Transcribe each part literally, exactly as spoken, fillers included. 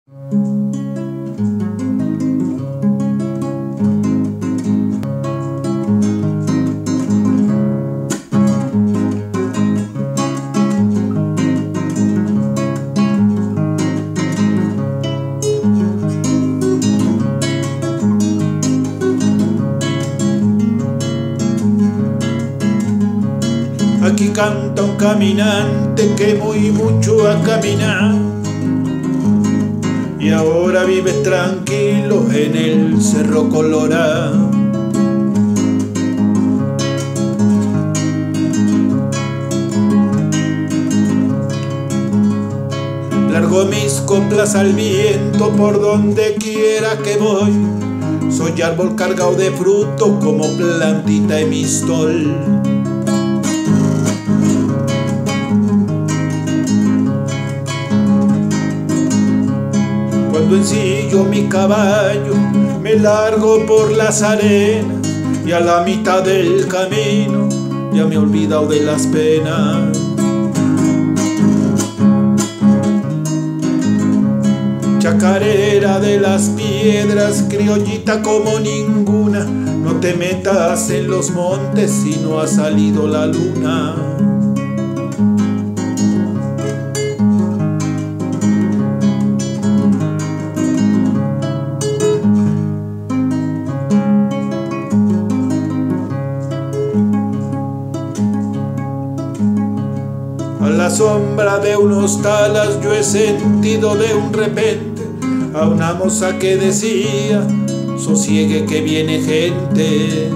Aquí canta un caminante que muy mucho ha caminado y ahora vive tranquilo en el Cerro Colorado. Largo mis coplas al viento por donde quiera que voy. Soy árbol cargado de fruto como plantita de mistol. Cuando ensillo mi caballo me largo por las arenas y a la mitad del camino ya me he olvidado de las penas. Chacarera de las piedras, criollita como ninguna, no te metas en los montes si no ha salido la luna. A la sombra de unos talas yo he sentido de un repente a una moza que decía: sosiegue que viene gente.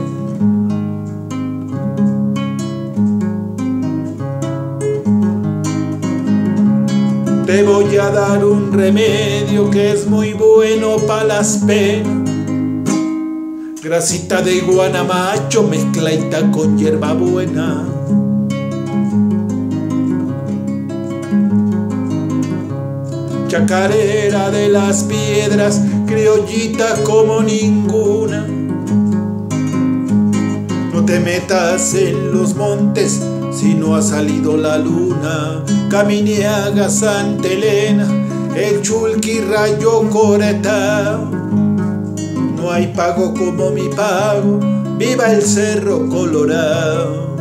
Te voy a dar un remedio que es muy bueno pa' las penas. Grasita de guanamacho mezcladita con hierbabuena. Chacarera de las piedras, criollita como ninguna, no te metas en los montes si no ha salido la luna. Caminiaga, Santa Elena, el Chulqui, Rayo Coretao, no hay pago como mi pago, viva el Cerro Colorado.